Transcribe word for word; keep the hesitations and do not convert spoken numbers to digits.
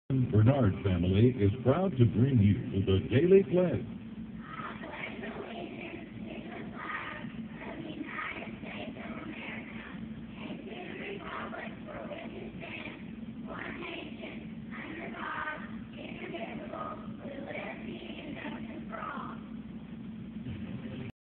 Bernard family is proud to bring you the Daily Pledge.